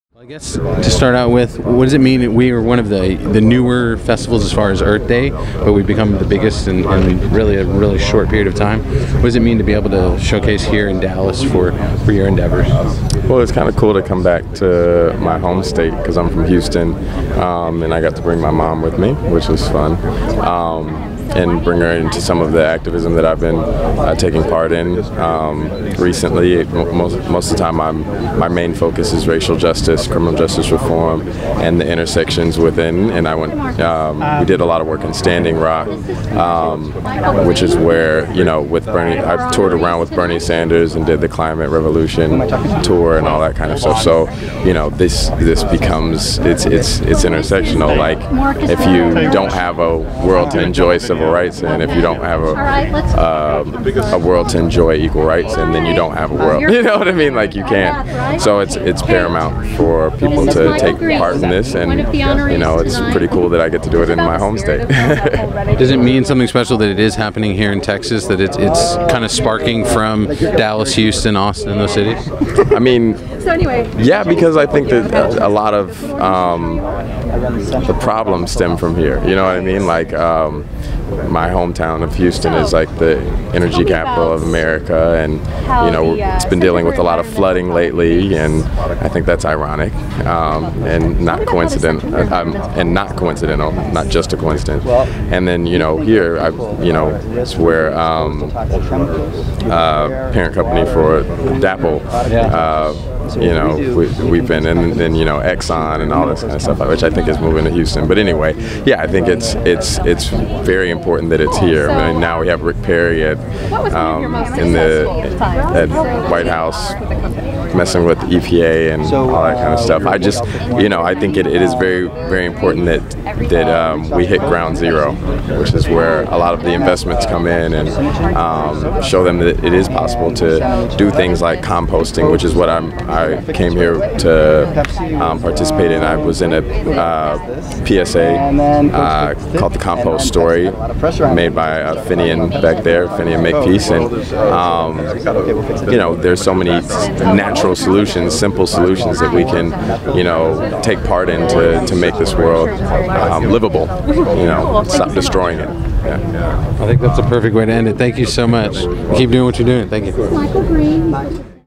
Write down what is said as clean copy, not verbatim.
I guess to start out with, what does it mean? We are one of the newer festivals as far as Earth Day, but we've become the biggest in really a really short period of time. What does it mean to be able to showcase here in Dallas for your endeavors? Well, it's kind of cool to come back to my home state because I'm from Houston, and I got to bring my mom with me, which was fun. And bring her into some of the activism that I've been taking part in recently. Most of the time, my main focus is racial justice, criminal justice reform, and the intersections within. And I went. We did a lot of work in Standing Rock, which is where with Bernie, I toured around with Bernie Sanders and did the Climate Revolution tour and all that kind of stuff. So this becomes it's intersectional. Like if you don't have a world to enjoy civil rights, and if you don't have a world to enjoy equal rights, and then you don't have a world. You know what I mean? Like you can't. So it's paramount for people to take part in this, and it's pretty cool that I get to do it in my home state. Does it mean something special that it is happening here in Texas? That it's kind of sparking from Dallas, Houston, Austin, those cities? I mean, yeah, because I think that a lot of the problems stem from here. You know what I mean? Like my hometown of Houston is like the energy capital of America, and it's been dealing with a lot of flooding lately, and I think that's ironic and not coincidental, not just a coincidence. And then here, it's where parent company for Dapple. We've been, and then Exxon and all this kind of stuff, which I think is moving to Houston. But anyway, yeah, I think it's very important that it's here. I mean, now we have Rick Perry at White House messing with the EPA and all that kind of stuff. I just, I think it is very, very important that we hit ground zero, which is where a lot of the investments come in, and show them that it is possible to do things like composting, which is what I came here to participate in. I was in a PSA called The Compost Story, made by Finian back there, Finian Makepeace, and there's so many natural solutions, simple solutions that we can take part in to make this world livable. Stop destroying it. Yeah. I think that's a perfect way to end it. Thank you so much. Keep doing what you're doing. Thank you.